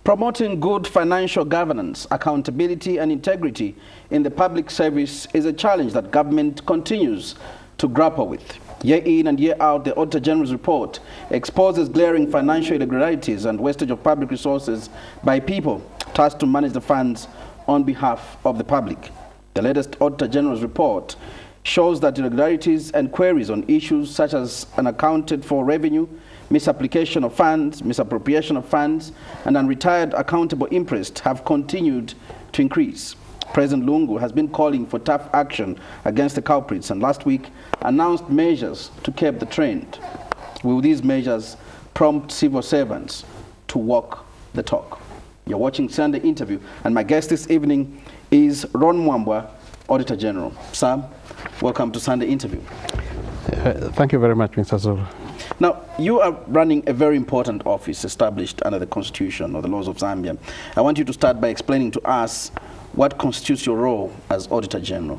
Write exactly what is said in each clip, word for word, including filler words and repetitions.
Promoting good financial governance, accountability and integrity in the public service is a challenge that government continues to grapple with. Year in and year out, the Auditor General's report exposes glaring financial irregularities and wastage of public resources by people tasked to manage the funds on behalf of the public. The latest Auditor General's report shows that irregularities and queries on issues such as unaccounted for revenue, misapplication of funds, misappropriation of funds, and unretired accountable interest have continued to increase. President Lungu has been calling for tough action against the culprits and last week announced measures to curb the trend. Will these measures prompt civil servants to walk the talk? You're watching Sunday Interview, and my guest this evening is Ron Mwambwa, Auditor General. Sir, welcome to Sunday Interview. Uh, thank you very much, Mister Zulu. Now, you are running a very important office established under the Constitution or the laws of Zambia. I want you to start by explaining to us what constitutes your role as Auditor General.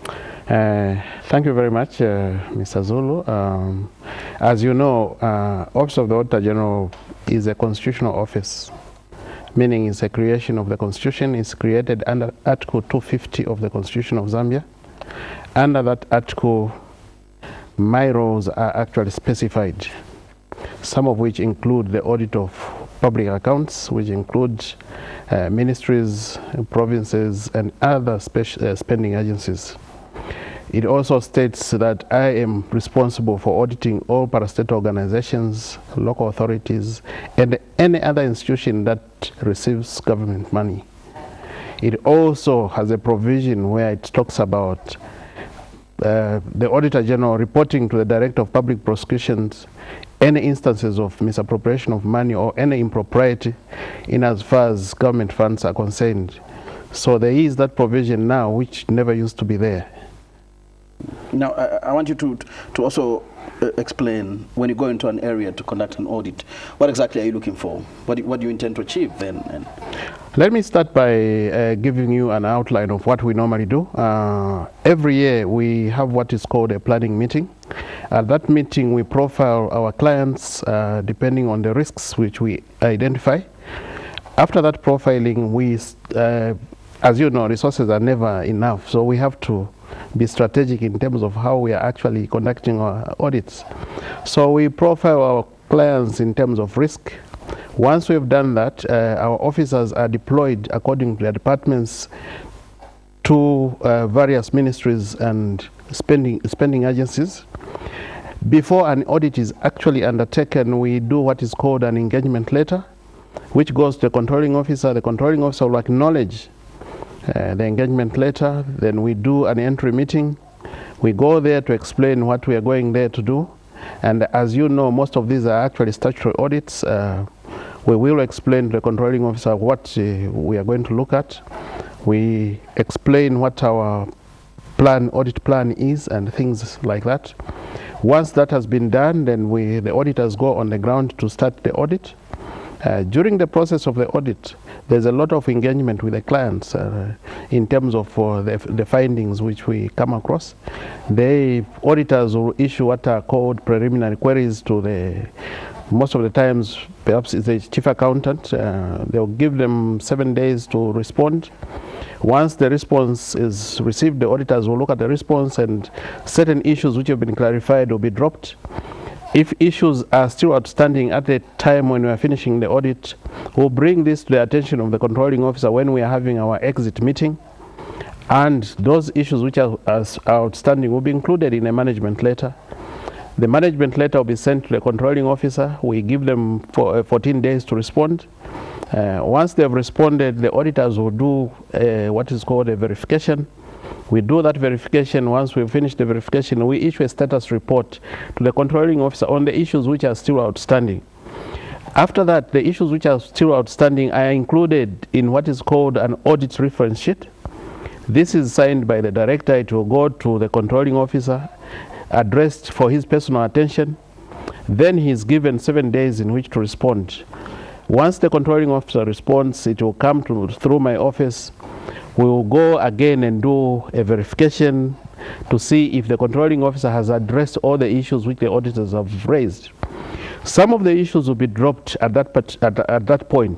Uh, thank you very much, uh, Mister Zulu. Um, as you know, uh, Office of the Auditor General is a constitutional office, meaning it's a creation of the Constitution. It's created under Article two fifty of the Constitution of Zambia. Under that article, my roles are actually specified, some of which include the audit of public accounts, which include uh, ministries, provinces, and other uh, spending agencies. It also states that I am responsible for auditing all parastate organizations, local authorities, and any other institution that receives government money. It also has a provision where it talks about uh, the Auditor General reporting to the Director of Public Prosecutions any instances of misappropriation of money or any impropriety in as far as government funds are concerned. So there is that provision now which never used to be there. Now, I, I want you to, to also uh, explain, when you go into an area to conduct an audit, what exactly are you looking for? What do, what do you intend to achieve then? And let me start by uh, giving you an outline of what we normally do. Uh, every year we have what is called a planning meeting. At that meeting we profile our clients uh, depending on the risks which we identify. After that profiling, we, uh, as you know, resources are never enough, so we have to be strategic in terms of how we are actually conducting our audits. So we profile our clients in terms of risk. Once we've done that, uh, our officers are deployed according to their departments to uh, various ministries and spending, spending agencies. Before an audit is actually undertaken, we do what is called an engagement letter, which goes to the controlling officer. The controlling officer will acknowledge Uh, the engagement letter. Then we do an entry meeting. We go there to explain what we are going there to do. And as you know, most of these are actually statutory audits. Uh, we will explain to the controlling officer what uh, we are going to look at. We explain what our plan, audit plan is and things like that. Once that has been done, then we, the auditors go on the ground to start the audit. Uh, during the process of the audit, there's a lot of engagement with the clients uh, in terms of uh, the, the findings which we come across. The auditors will issue what are called preliminary queries to the, most of the times, perhaps it's the chief accountant. Uh, they'll give them seven days to respond. Once the response is received, the auditors will look at the response and certain issues which have been clarified will be dropped. If issues are still outstanding at the time when we are finishing the audit, we'll bring this to the attention of the controlling officer when we are having our exit meeting. And those issues which are, are outstanding will be included in a management letter. The management letter will be sent to the controlling officer. We give them for, uh, fourteen days to respond. Uh, once they've responded, the auditors will do uh, what is called a verification. We do that verification. Once we finish the verification, we issue a status report to the controlling officer on the issues which are still outstanding. After that, the issues which are still outstanding are included in what is called an audit reference sheet. This is signed by the director. It will go to the controlling officer, addressed for his personal attention. Then he is given seven days in which to respond. Once the controlling officer responds, it will come to, through my office. We will go again and do a verification to see if the controlling officer has addressed all the issues which the auditors have raised. Some of the issues will be dropped at that, at, at that point.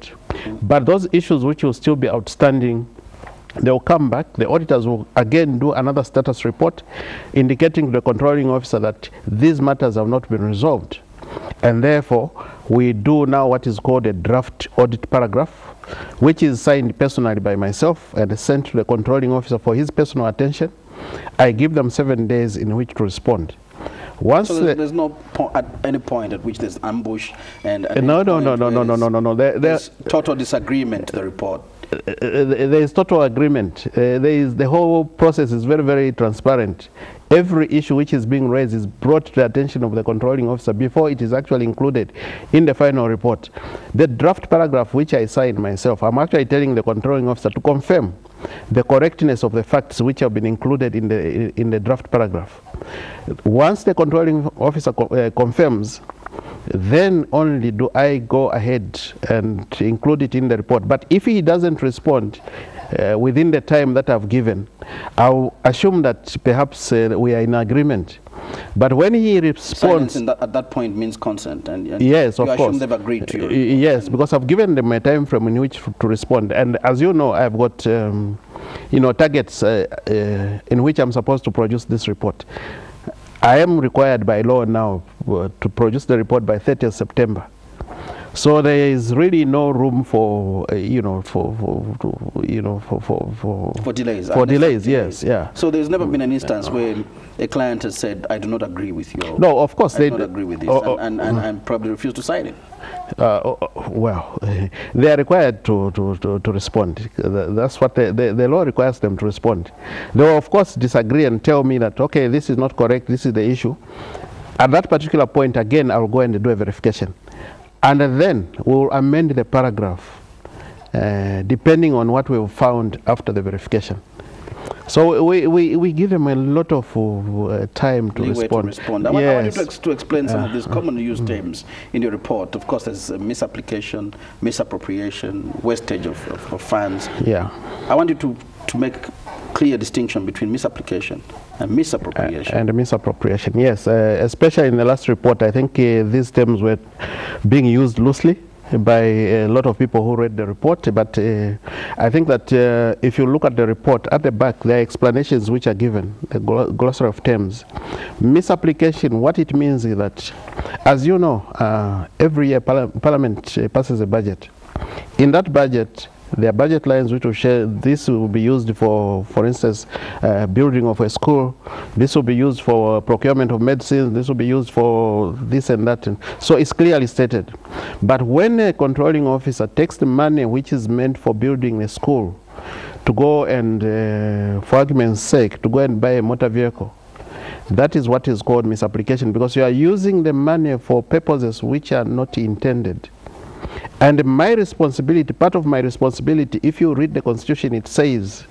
But those issues which will still be outstanding, they will come back. The auditors will again do another status report indicating to the controlling officer that these matters have not been resolved. And therefore, we do now what is called a draft audit paragraph, which is signed personally by myself and sent to the controlling officer for his personal attention. I give them seven days in which to respond. Once so there's, there's no po at any point at which there's ambush and at no, no, no, no, no, no, no, no, no. There, there's total disagreement to the report. Uh, there is total agreement. Uh, there is the whole process is very, very transparent. Every issue which is being raised is brought to the attention of the controlling officer before it is actually included in the final report. The draft paragraph which I signed myself, I'm actually telling the controlling officer to confirm the correctness of the facts which have been included in the in the draft paragraph. Once the controlling officer co uh, confirms, then only do I go ahead and include it in the report. But if he doesn't respond uh, within the time that I've given, I'll assume that perhaps uh, we are in agreement. But when he responds, that, at that point means consent, and, and yes, you of assume course, they've agreed to you. Yes, because I've given them a time frame in which to respond, and as you know, I've got um, you know targets uh, uh, in which I'm supposed to produce this report. I am required by law now uh, to produce the report by thirtieth September. So there is really no room for uh, you know for, for, for you know for for for, for delays. For delays, yes, yeah. So there's never been an instance where a client has said, "I do not agree with you." No, of course I they do not agree with this, oh, oh, and, and, and, and probably refuse to sign it. Uh, oh, well, they are required to, to, to, to respond. That's what the, the, the law requires them to respond. They will, of course, disagree and tell me that, okay, this is not correct, this is the issue. At that particular point, again, I will go and do a verification. And then we will amend the paragraph, uh, depending on what we've found after the verification. So we, we, we give them a lot of uh, time to Leeway respond. To respond. I, yes. want, I want you to, ex to explain some uh, of these commonly used mm. terms in your report. Of course, there's uh, misapplication, misappropriation, wastage of, of, of funds. Yeah. I want you to, to make clear distinction between misapplication and misappropriation. Uh, and misappropriation, yes. Uh, especially in the last report, I think uh, these terms were being used loosely by a lot of people who read the report, but uh, I think that uh, if you look at the report, at the back there are explanations which are given, the glossary of terms. Misapplication, what it means is that, as you know, uh, every year Parla Parliament uh, passes a budget. In that budget, there are budget lines which will share. This will be used for, for instance, uh, building of a school. This will be used for uh, procurement of medicines. This will be used for this and that. And so it's clearly stated. But when a controlling officer takes the money which is meant for building a school to go and, uh, for argument's sake, to go and buy a motor vehicle, that is what is called misapplication, because you are using the money for purposes which are not intended. And my responsibility, part of my responsibility, if you read the Constitution, it says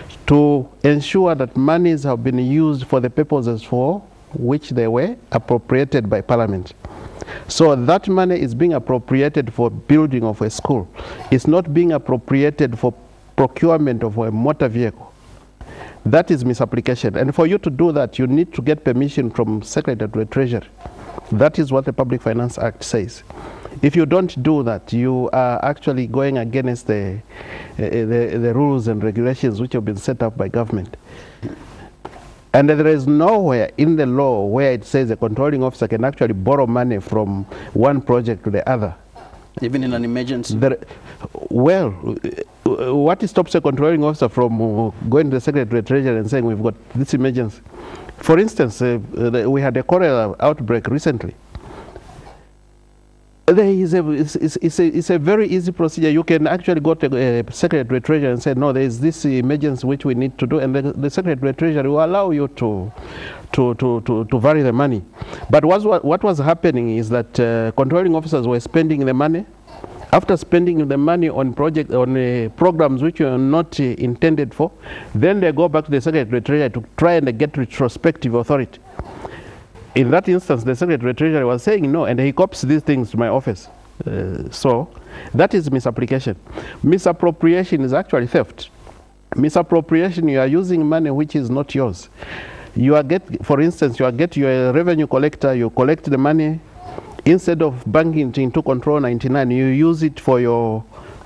to ensure that monies have been used for the purposes for which they were appropriated by Parliament. So that money is being appropriated for building of a school. It's not being appropriated for procurement of a motor vehicle. That is misapplication. And for you to do that, you need to get permission from Secretary to the Treasury. That is what the Public Finance Act says. If you don't do that, you are actually going against the, uh, the, the rules and regulations which have been set up by government. And there is nowhere in the law where it says a controlling officer can actually borrow money from one project to the other. Even in an emergency? There, well, what stops a controlling officer from going to the Secretary to the Treasury and saying we've got this emergency? For instance, uh, we had a cholera outbreak recently. There is a, it's, it's, a, it's a very easy procedure. You can actually go to a Secretary to the Treasury and say, no, there is this emergency which we need to do, and the, the Secretary to the Treasury will allow you to, to, to, to, to vary the money. But what's, what, what was happening is that uh, controlling officers were spending the money. After spending the money on project on uh, programs which are not uh, intended for, then they go back to the Secretary to the Treasury to try and get retrospective authority. In that instance, the Secretary to the Treasury was saying no, and he copies these things to my office. Uh, so that is misapplication. Misappropriation is actually theft. Misappropriation, you are using money which is not yours. You are get, for instance, you are get your revenue collector, you collect the money, instead of banking it into Control ninety-nine, you use it for your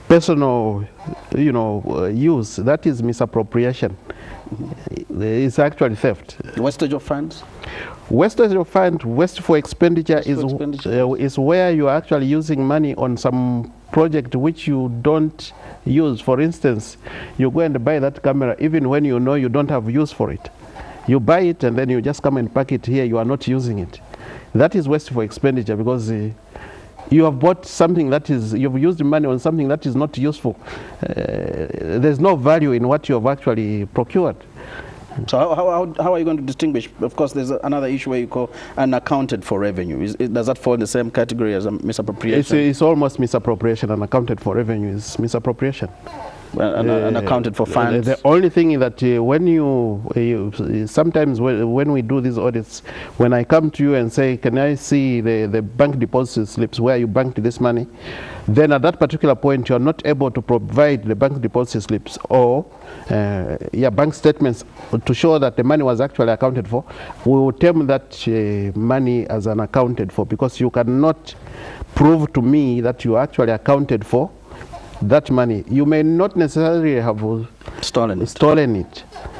personal, you know, uh, use, that is misappropriation. Mm-hmm. It's actually theft. Wastage of funds? Wastage of funds, waste for expenditure, is, for expenditure. Uh, is where you are actually using money on some project which you don't use. For instance, you go and buy that camera even when you know you don't have use for it. You buy it and then you just come and pack it here, you are not using it. That is waste for expenditure, because uh, you have bought something that is, you've used money on something that is not useful. Uh, there's no value in what you have actually procured. So how, how, how are you going to distinguish? Of course, there's another issue where you call unaccounted for revenue. Is, is, does that fall in the same category as a misappropriation? It's, it's almost misappropriation. Unaccounted for revenue is misappropriation. Well, un, uh, unaccounted for funds? The, the only thing is that uh, when you, uh, you sometimes when, when we do these audits, when I come to you and say, can I see the, the bank deposit slips where you banked this money, then at that particular point you are not able to provide the bank deposit slips or uh, yeah, bank statements to show that the money was actually accounted for. We will term that uh, money as unaccounted for, because you cannot prove to me that you actually accounted for that money. You may not necessarily have stolen it, stolen it.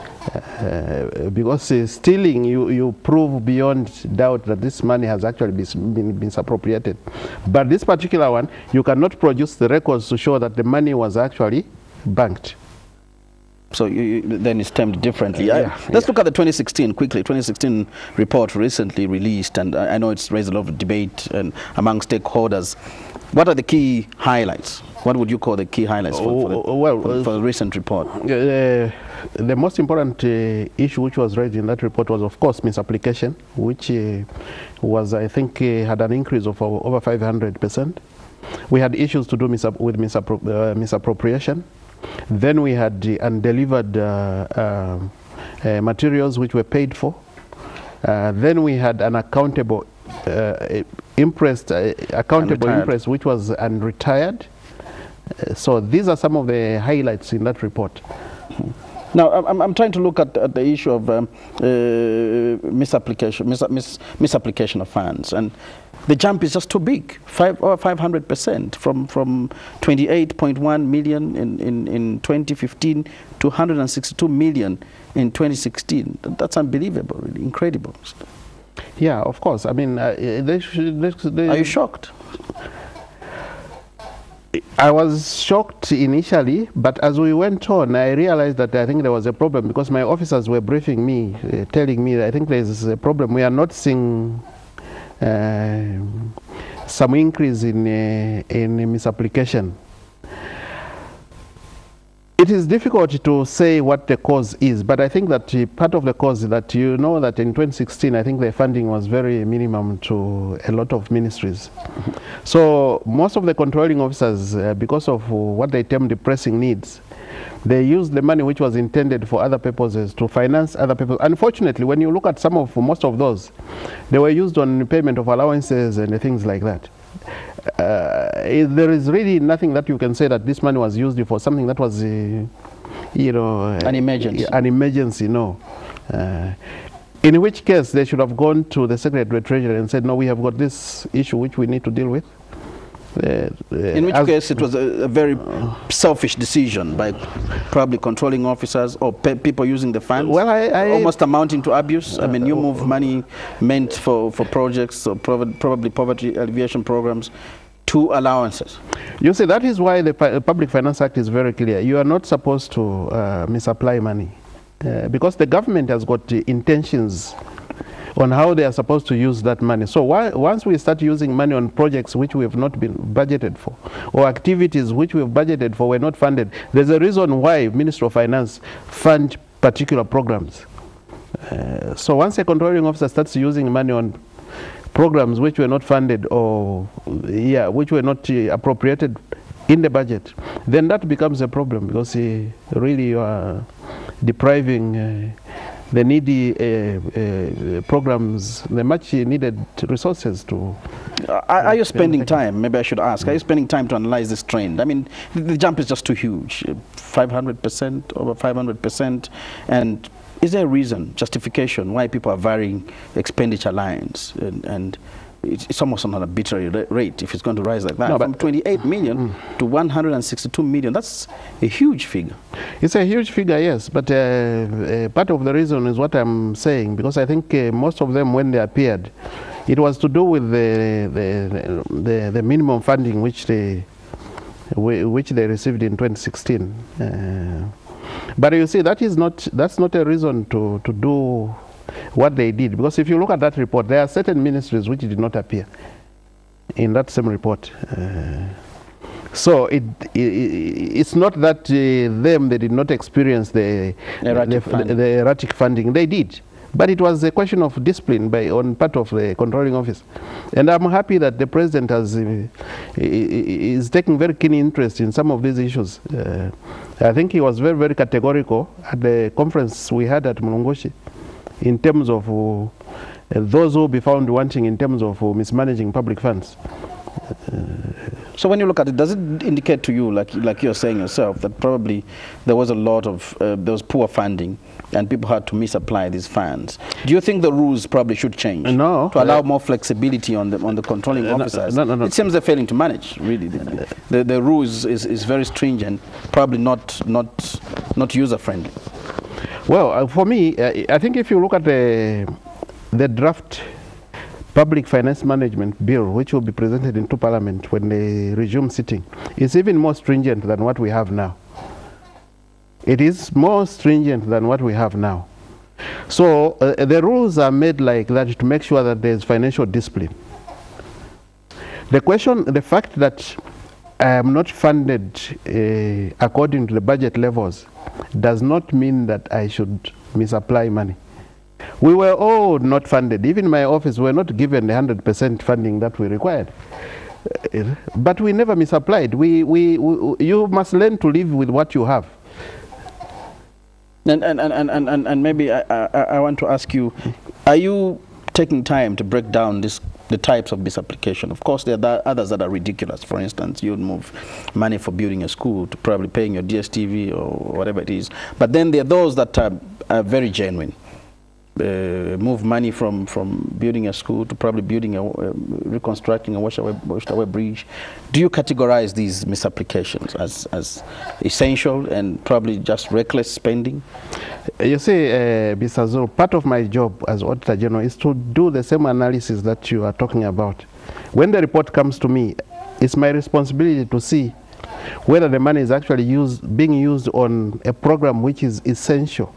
Uh, because uh, stealing, you, you prove beyond doubt that this money has actually been, been, been misappropriated. But this particular one, you cannot produce the records to show that the money was actually banked. So you, you, then it's termed differently. Uh, I, yeah, let's yeah. look at the twenty sixteen quickly. twenty sixteen report recently released, and I, I know it's raised a lot of debate and among stakeholders. What are the key highlights? What would you call the key highlights for, for, the, oh, well, for, for the recent report? Uh, the most important uh, issue which was raised in that report was, of course, misapplication, which uh, was, I think, uh, had an increase of over five hundred percent. We had issues to do misap with misappro uh, misappropriation. Then we had the undelivered uh, uh, uh, materials which were paid for. Uh, then we had an accountable uh, impressed, uh, accountable interest which was unretired. Uh, so these are some of the highlights in that report. Now, I'm, I'm trying to look at, at the issue of um, uh, misapplication, mis mis misapplication of funds, and the jump is just too big, five or five hundred percent from from twenty-eight point one million in, in in twenty fifteen to one hundred sixty-two million in twenty sixteen. That's unbelievable, really incredible. Yeah, of course. I mean, uh, they should, they, they are you shocked? I was shocked initially, but as we went on, I realized that I think there was a problem, because my officers were briefing me, uh, telling me that I think there's a problem. We are not seeing uh, some increase in, uh, in misapplication. It is difficult to say what the cause is, but I think that uh, part of the cause is that you know that in twenty sixteen, I think the funding was very minimum to a lot of ministries. So most of the controlling officers, uh, because of uh, what they term the pressing needs, they used the money which was intended for other purposes to finance other people. Unfortunately, when you look at some of, most of those, they were used on payment of allowances and things like that. Uh, there is really nothing that you can say that this money was used for something that was, uh, you know, uh, an emergency. An emergency, no. Uh, in which case, they should have gone to the Secretary of Treasury and said, no, we have got this issue which we need to deal with. Uh, uh, in which case, it was a, a very selfish decision by probably controlling officers or pe people using the funds, well, I, I, almost amounting to abuse. I mean, you move money meant for, for projects or prov probably poverty alleviation programs to allowances. You see, that is why the Pu Public Finance Act is very clear. You are not supposed to uh, misapply money uh, because the government has got uh, intentions on how they are supposed to use that money. So why, once we start using money on projects which we have not been budgeted for, or activities which we have budgeted for were not funded, there's a reason why Ministry of Finance fund particular programs. Uh, so once a controlling officer starts using money on programs which were not funded or yeah, which were not uh, appropriated in the budget, then that becomes a problem, because uh, really you are depriving uh, the needy uh, uh, programs, the much needed resources to... Uh, are, are you spending time, maybe I should ask, are you spending time to analyze this trend? I mean, the, the jump is just too huge, five hundred percent, over five hundred percent, and is there a reason, justification, why people are varying expenditure lines? And, and it's, it's almost on an arbitrary rate if it's going to rise like that. No, From twenty-eight million mm. to one hundred sixty-two million, that's a huge figure. It's a huge figure, yes, but uh, uh, part of the reason is what I'm saying, because I think uh, most of them, when they appeared, it was to do with the, the, the, the minimum funding which they, which they received in twenty sixteen. Uh, but you see, that is not, that's not a reason to, to do what they did, because if you look at that report, there are certain ministries which did not appear in that same report. Uh, so it, it it's not that uh, them, they did not experience the erratic, the, funding. the erratic funding. They did, but it was a question of discipline by on part of the controlling office. And I'm happy that the president has uh, is taking very keen interest in some of these issues. Uh, I think he was very, very categorical at the conference we had at Mulungoshi, in terms of uh, those who will be found wanting in terms of uh, mismanaging public funds. Uh, so when you look at it, does it indicate to you, like like you're saying yourself, that probably there was a lot of, uh, there was poor funding and people had to misapply these funds? Do you think the rules probably should change no, to allow uh, more flexibility on the on the controlling uh, officers? No, no, no. It seems they're failing to manage, really. The, the, the rules is, is very stringent, probably not, not, not user-friendly. Well, uh, for me, uh, I think if you look at the, the draft Public Finance Management Bill, which will be presented into Parliament when they resume sitting, it's even more stringent than what we have now. It is more stringent than what we have now. So uh, the rules are made like that to make sure that there's financial discipline. The question, the fact that I am not funded uh, according to the budget levels does not mean that I should misapply money. We were all not funded. Even my office, we were not given the one hundred percent funding that we required. Uh, but we never misapplied. We, we, we, you must learn to live with what you have. And, and, and, and, and, and maybe I, I, I want to ask you, are you taking time to break down this, the types of misapplication? Of course, there are others that are ridiculous. For instance, you would move money for building a school to probably paying your D S T V or whatever it is. But then there are those that are, are very genuine. Uh, move money from, from building a school to probably building a, uh, reconstructing a washaway, washaway bridge. Do you categorize these misapplications as, as essential and probably just reckless spending? You see, uh, Mister Zulu, part of my job as Auditor General is to do the same analysis that you are talking about. When the report comes to me, it's my responsibility to see whether the money is actually used, being used on a program which is essential.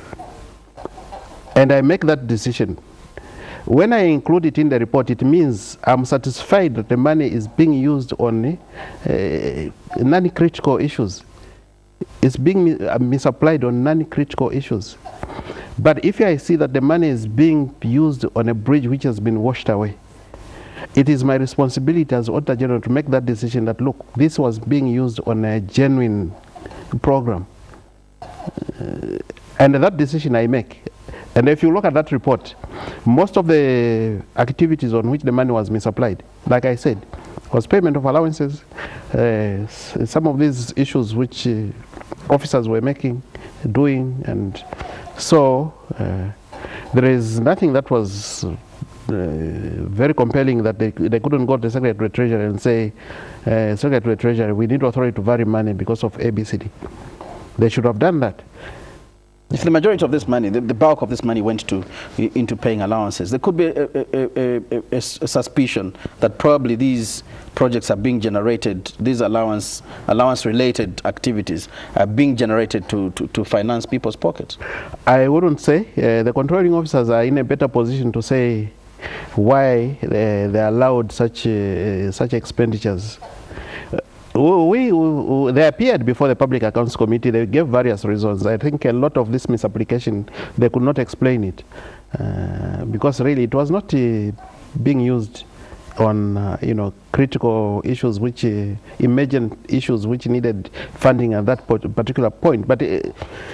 And I make that decision. When I include it in the report, it means I'm satisfied that the money is being used on uh, non-critical issues. It's being misapplied on non-critical issues. But if I see that the money is being used on a bridge which has been washed away, it is my responsibility as Auditor General to make that decision that, look, this was being used on a genuine program. Uh, and that decision I make. And if you look at that report, most of the activities on which the money was misapplied, like I said, was payment of allowances, uh, some of these issues which uh, officers were making, doing, and so uh, there is nothing that was uh, very compelling that they, they couldn't go to the Secretary of Treasury and say, uh, Secretary of Treasury, we need authority to vary money because of A B C D. They should have done that. If the majority of this money, the, the bulk of this money went to into paying allowances, there could be a, a, a, a, a suspicion that probably these projects are being generated, these allowance allowance related activities are being generated to, to, to finance people's pockets. I wouldn't say. Uh, the controlling officers are in a better position to say why they, they allowed such, uh, such expenditures. We, we, they appeared before the Public Accounts Committee. They gave various reasons. I think a lot of this misapplication, they could not explain it uh, because really it was not uh, being used on uh, you know, critical issues, which uh, emergent issues which needed funding at that particular point. But uh,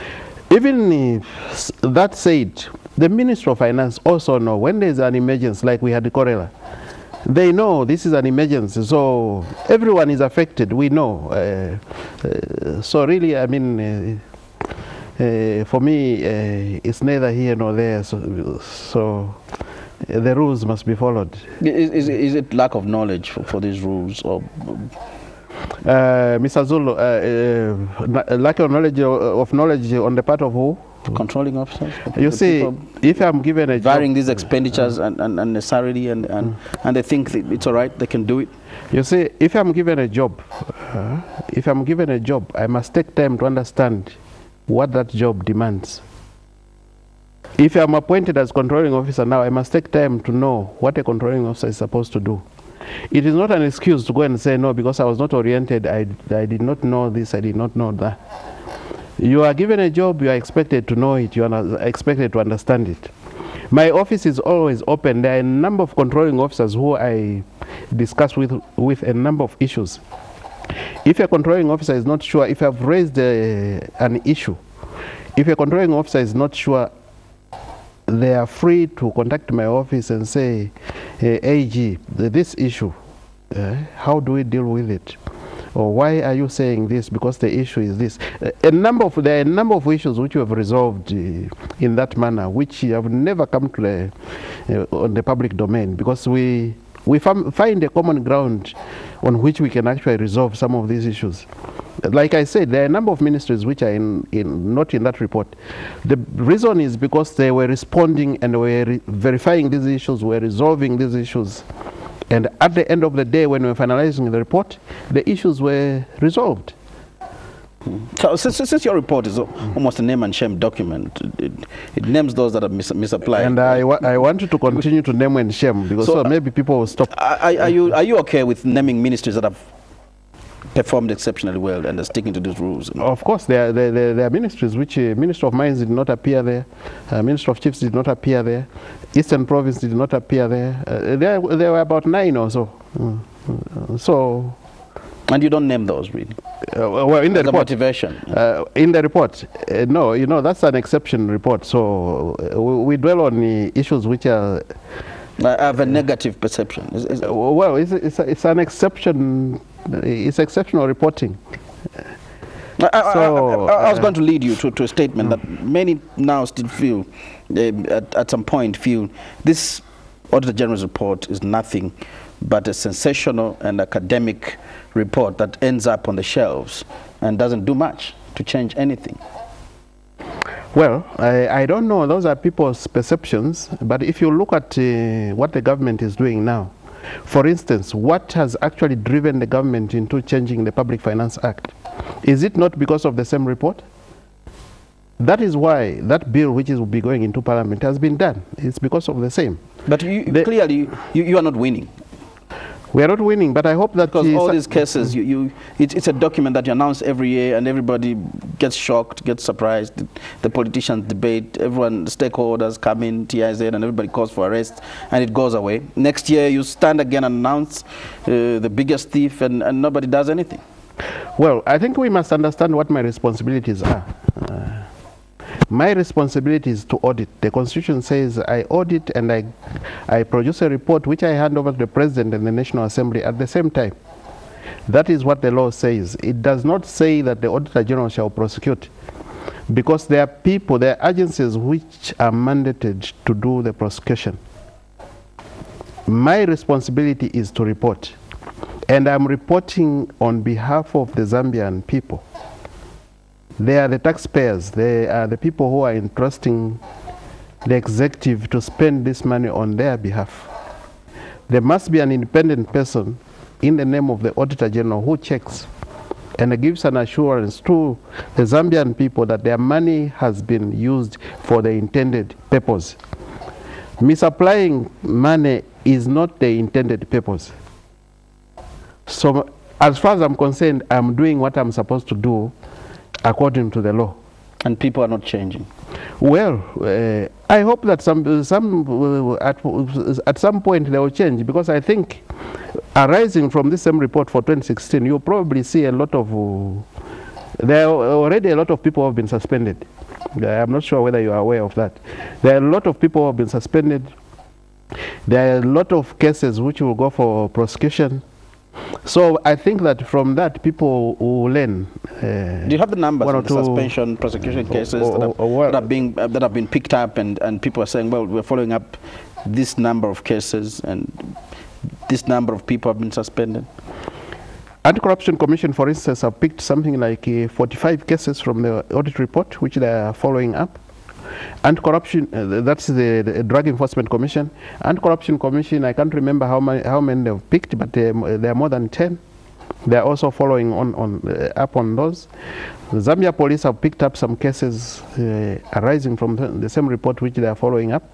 even uh, that said, the Minister of Finance also know when there's an emergency, like we had the cholera. They know this is an emergency, so everyone is affected, we know. Uh, uh, so really, I mean, uh, uh, for me, uh, it's neither here nor there. So, so the rules must be followed. Is, is, is it lack of knowledge for, for these rules? Or uh, Mister Zulu, uh, uh, lack of knowledge, of knowledge on the part of who? Controlling officers? You see, if I'm given a job, varying these expenditures uh, and, and, and necessarily, and, and, mm. and they think that it's all right, they can do it? You see, if I'm given a job, uh, if I'm given a job, I must take time to understand what that job demands. If I'm appointed as controlling officer now, I must take time to know what a controlling officer is supposed to do. It is not an excuse to go and say, no, because I was not oriented, I, I did not know this, I did not know that. You are given a job, you are expected to know it, you are expected to understand it. My office is always open. There are a number of controlling officers who I discuss with, with a number of issues. If a controlling officer is not sure, if I've raised a, an issue, if a controlling officer is not sure, they are free to contact my office and say, hey, A G, this issue, uh, how do we deal with it? Or why are you saying this? Because the issue is this. A number of, there are a number of issues which you have resolved uh, in that manner, which have never come to the, uh, on the public domain, because we, we find a common ground on which we can actually resolve some of these issues. Like I said, there are a number of ministries which are in, in, not in that report. The reason is because they were responding and were re verifying these issues, were resolving these issues. And at the end of the day, when we were finalizing the report, the issues were resolved. So since, since your report is almost a name and shame document, it, it names those that are mis misapplied. And I, wa I want you to continue to name and shame, because so, so maybe people will stop. Are, are, you, are you okay with naming ministries that have performed exceptionally well and are sticking to these rules? Of course, there are, there, there are ministries which uh, Minister of Mines did not appear there, uh, Minister of Chiefs did not appear there, Eastern Province did not appear there. Uh, there, there were about nine or so. Uh, so. And you don't name those, really? Uh, well, in the As report, a motivation. Uh, in the report, uh, no, you know, that's an exception report. So uh, we, we dwell on the issues which are. I have a negative perception. Is, is uh, well, it's, it's, it's an exception. It's exceptional reporting. I, I, so, I, I, I was uh, going to lead you to, to a statement mm. that many now still feel, uh, at, at some point feel, this Auditor General's report is nothing but a sensational and academic report that ends up on the shelves and doesn't do much to change anything. Well, I, I don't know. Those are people's perceptions. But if you look at uh, what the government is doing now, for instance, what has actually driven the government into changing the Public Finance Act? Is it not because of the same report? That is why that bill which is will be going into Parliament has been done. It's because of the same. But you, the, clearly, you, you are not winning. We are not winning, but I hope that... Because all these cases, you, you, it, it's a document that you announce every year and everybody gets shocked, gets surprised. The, the politicians debate, everyone, the stakeholders come in, T I Z, and everybody calls for arrest, and it goes away. Next year, you stand again and announce uh, the biggest thief, and, and nobody does anything. Well, I think we must understand what my responsibilities are. Uh, My responsibility is to audit. The Constitution says I audit and I, I produce a report which I hand over to the President and the National Assembly at the same time. That is what the law says. It does not say that the Auditor General shall prosecute, because there are people, there are agencies which are mandated to do the prosecution. My responsibility is to report, and I'm reporting on behalf of the Zambian people. They are the taxpayers, they are the people who are entrusting the executive to spend this money on their behalf. There must be an independent person in the name of the Auditor General who checks and gives an assurance to the Zambian people that their money has been used for the intended purpose. Misapplying money is not the intended purpose. So as far as I'm concerned, I'm doing what I'm supposed to do according to the law. And people are not changing. Well, uh, I hope that some, some uh, at, at some point they will change, because I think arising from this same report for twenty sixteen, you'll probably see a lot of, uh, there are already a lot of people who have been suspended. I'm not sure whether you are aware of that. There are a lot of people who have been suspended. There are a lot of cases which will go for prosecution. So I think that from that people will learn. Uh, Do you have the numbers of the suspension, prosecution cases or, that, have, or, or that, are being, uh, that have been picked up, and, and people are saying, well, we're following up this number of cases and this number of people have been suspended? Anti-Corruption Commission, for instance, have picked something like uh, forty-five cases from the audit report, which they are following up. Anti-Corruption, uh, that's the, the Drug Enforcement Commission. Anti-Corruption Commission, I can't remember how many, how many they've picked, but uh, there are more than ten. They are also following on, on uh, up on those. The Zambia police have picked up some cases uh, arising from the, the same report, which they are following up.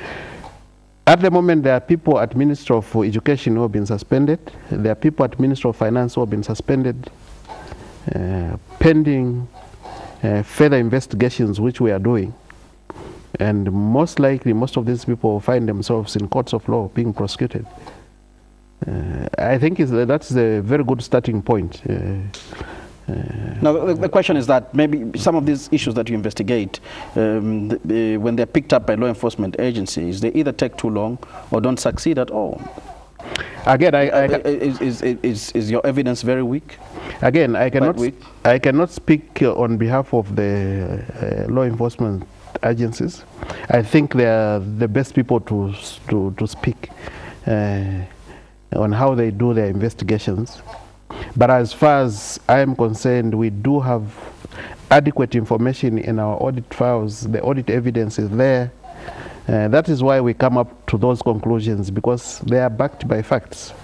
At the moment, there are people at Ministry of Education who have been suspended. There are people at Ministry of Finance who have been suspended, uh, pending uh, further investigations which we are doing. And most likely, most of these people find themselves in courts of law being prosecuted. Uh, I think is that that's a very good starting point. Uh, uh, now, the, the question is that maybe some of these issues that you investigate, um, the, the, when they're picked up by law enforcement agencies, they either take too long or don't succeed at all. Again, I, I, uh, is, is, is, is your evidence very weak? Again, I cannot, I cannot speak on behalf of the uh, law enforcement agencies. I think they are the best people to, to, to speak uh, on how they do their investigations. But as far as I am concerned, we do have adequate information in our audit files. The audit evidence is there. Uh, that is why we come up to those conclusions, because they are backed by facts.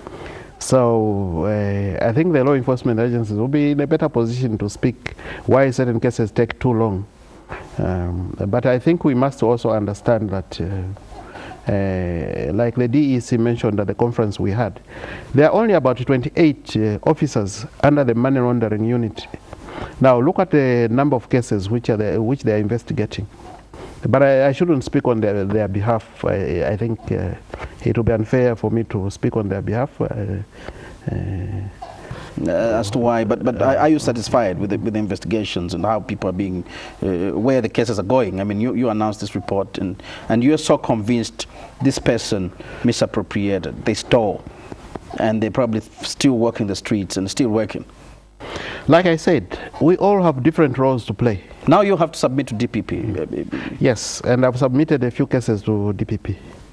So uh, I think the law enforcement agencies will be in a better position to speak why certain cases take too long. Um, but I think we must also understand that, uh, uh, like the D E C mentioned at the conference we had, there are only about twenty-eight uh, officers under the money laundering unit. Now look at the number of cases which, are the, which they are investigating. But I, I shouldn't speak on their, their behalf. I, I think uh, it would be unfair for me to speak on their behalf. Uh, uh, Uh, as to why, but but are, are you satisfied with the, with the investigations and how people are being, uh, where the cases are going? I mean, you, you announced this report, and and you're so convinced this person misappropriated, they stole, and they probably still working the streets and still working. Like I said, we all have different roles to play. Now you have to submit to D P P. Yes, and I've submitted a few cases to D P P.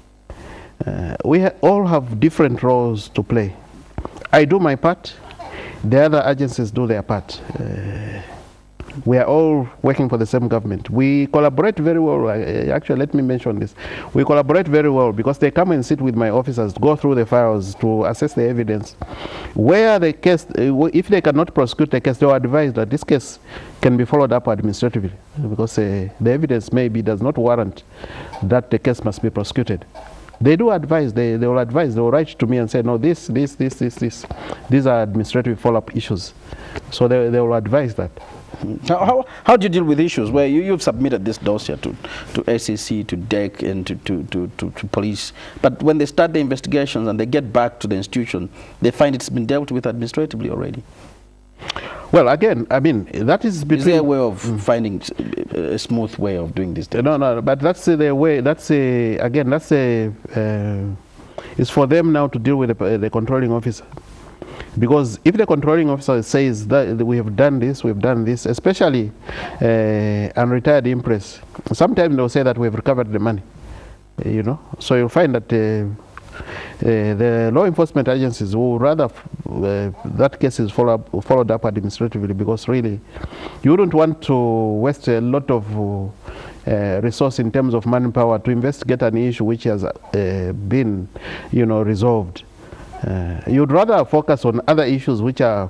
Uh, we ha all have different roles to play. I do my part. The other agencies do their part. Uh, we are all working for the same government. We collaborate very well. Uh, actually, let me mention this. We collaborate very well because they come and sit with my officers, go through the files to assess the evidence. Where the case, uh, if they cannot prosecute the case, they will advise that this case can be followed up administratively because uh, the evidence maybe does not warrant that the case must be prosecuted. They do advise, they, they will advise, they will write to me and say, no, this, this, this, this, this, these are administrative follow-up issues. So they, they will advise that. How, how, how do you deal with issues where you, you've submitted this dossier to, to S E C, to D E C, and to, to, to, to, to police, but when they start the investigations and they get back to the institution, they find it's been dealt with administratively already? Well, again, I mean, that is between... Is there a way of mm. finding a smooth way of doing this? No, no, but that's uh, the way, that's, uh, again, that's a, uh, it's for them now to deal with the, uh, the controlling officer. Because if the controlling officer says that we have done this, we've done this, especially uh, unretired impress, sometimes they'll say that we've recovered the money, uh, you know. So you'll find that uh, Uh, the law enforcement agencies will rather uh, that case is follow up, followed up administratively, because really you wouldn't want to waste a lot of uh, resource in terms of manpower to investigate an issue which has uh, been, you know, resolved. Uh, you'd rather focus on other issues which are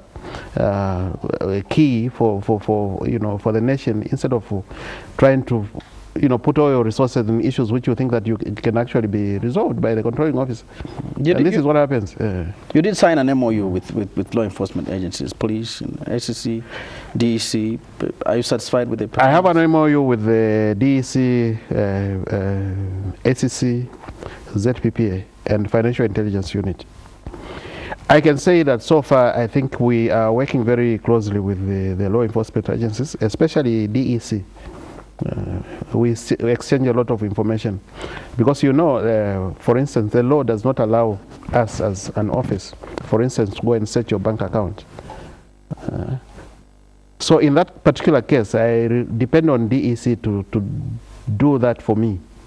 uh, key for, for, for, you know, for the nation, instead of trying to, you know, put all your resources in issues which you think that you can actually be resolved by the controlling officer. You and did, this you, is what happens. Uh, you did sign an M O U with, with, with law enforcement agencies, police, S E C, D E C. Are you satisfied with the process? I have an M O U with the D E C, uh, uh, S E C, Z P P A, and Financial Intelligence Unit. I can say that so far I think we are working very closely with the, the law enforcement agencies, especially D E C. Uh, we, we exchange a lot of information because, you know, uh, for instance, the law does not allow us as an office, for instance, to go and search your bank account. Uh, so in that particular case, I depend on D E C to, to do that for me.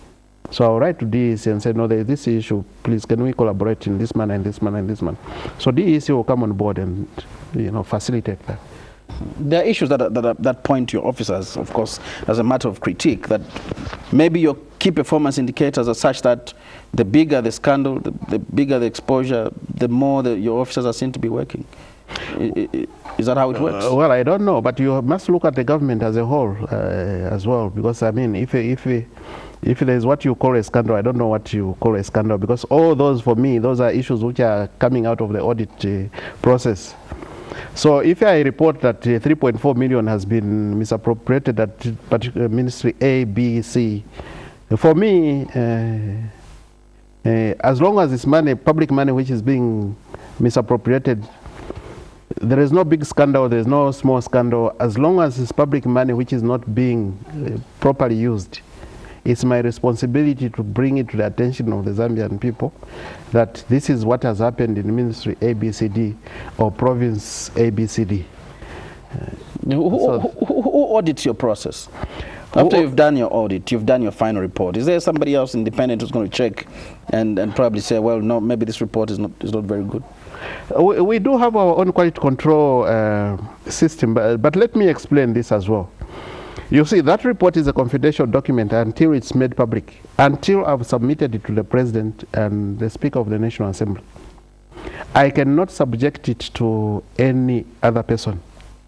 So I'll write to D E C and say, no, there is this issue, please can we collaborate in this manner and this manner and this manner. So D E C will come on board and, you know, facilitate that. There are issues that, are, that, are, that point to your officers, of course, as a matter of critique, that maybe your key performance indicators are such that the bigger the scandal, the, the bigger the exposure, the more the, your officers are seen to be working. Is that how it works? Uh, well, I don't know, but you must look at the government as a whole uh, as well, because, I mean, if, if, if there is what you call a scandal, I don't know what you call a scandal, because all those, for me, those are issues which are coming out of the audit uh, process. So if I report that uh, three point four million has been misappropriated at particular ministry A, B, C, for me, uh, uh, as long as it's money, public money which is being misappropriated, there is no big scandal, there is no small scandal. As long as it's public money which is not being uh, properly used, it's my responsibility to bring it to the attention of the Zambian people that this is what has happened in Ministry A B C D or Province A B C D. Uh, who, so who, who, who audits your process? After who, you've done your audit, you've done your final report, is there somebody else independent who's going to check and, and probably say, well, no, maybe this report is not, is not very good? We, we do have our own quality control uh, system, but, but let me explain this as well. You see, that report is a confidential document until it's made public, until I've submitted it to the President and the Speaker of the National Assembly. I cannot subject it to any other person.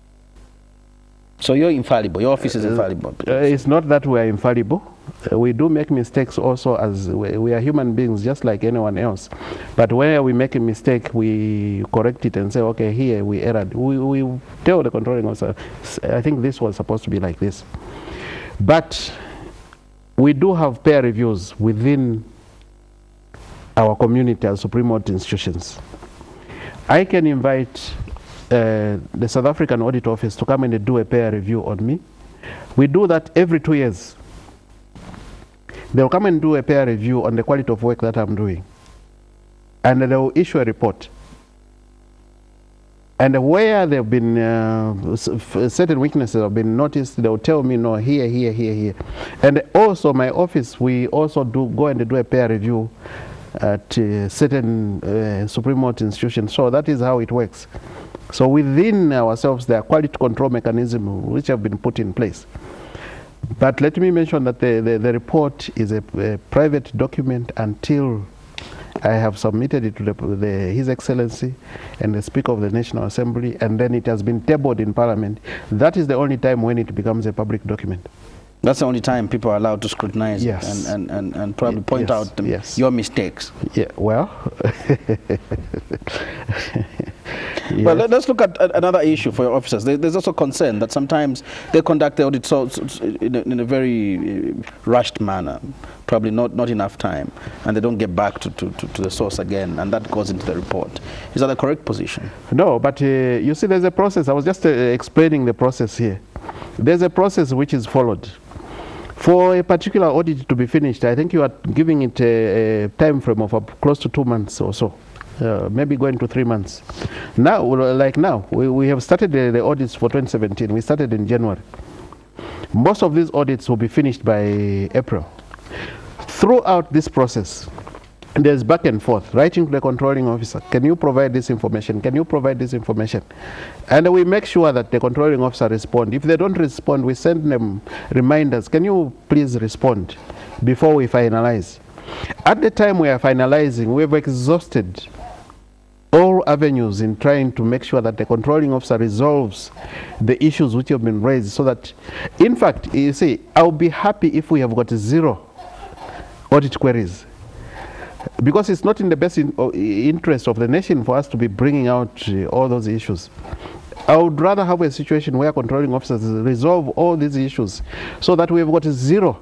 So you're infallible, your office is infallible? Uh, it's not that we are infallible. Uh, we do make mistakes also, as we, we are human beings just like anyone else. But where we make a mistake, we correct it and say, okay, here we erred. We, we tell the controlling officer, I think this was supposed to be like this. But we do have peer reviews within our community as Supreme Audit institutions. I can invite uh, the South African Audit Office to come and do a peer review on me. We do that every two years. They'll come and do a peer review on the quality of work that I'm doing. And they will issue a report. And where there have been uh, certain weaknesses have been noticed, they will tell me, no, here, here, here, here. And also my office, we also do go and do a peer review at uh, certain uh, Supreme Audit institutions. So that is how it works. So within ourselves, there are quality control mechanisms which have been put in place. But let me mention that the, the, the report is a, a private document until I have submitted it to the, the, His Excellency and the Speaker of the National Assembly, and then it has been tabled in Parliament. That is the only time when it becomes a public document. That's the only time people are allowed to scrutinize yes. and, and, and, and probably point yes. out the, yes. your mistakes. Yeah, well. Yes. Well, let's look at another issue for your officers. There's also concern that sometimes they conduct the audit so, so, in, a, in a very rushed manner, probably not, not enough time, and they don't get back to, to, to, to the source again, and that goes into the report. Is that the correct position? No, but uh, you see, there's a process. I was just uh, explaining the process here. There's a process which is followed. For a particular audit to be finished, I think you are giving it a, a time frame of uh, close to two months or so. Uh, maybe going to three months. Now, like now, we, we have started the, the audits for twenty seventeen. We started in January. Most of these audits will be finished by April. Throughout this process, there's back and forth, writing to the controlling officer, can you provide this information? Can you provide this information? And we make sure that the controlling officer responds. If they don't respond, we send them reminders. Can you please respond before we finalize? At the time we are finalizing, we have exhausted all avenues in trying to make sure that the controlling officer resolves the issues which have been raised, so that, in fact, you see, I'll be happy if we have got zero audit queries, because it's not in the best in, uh, interest of the nation for us to be bringing out uh, all those issues. I would rather have a situation where controlling officers resolve all these issues so that we have got zero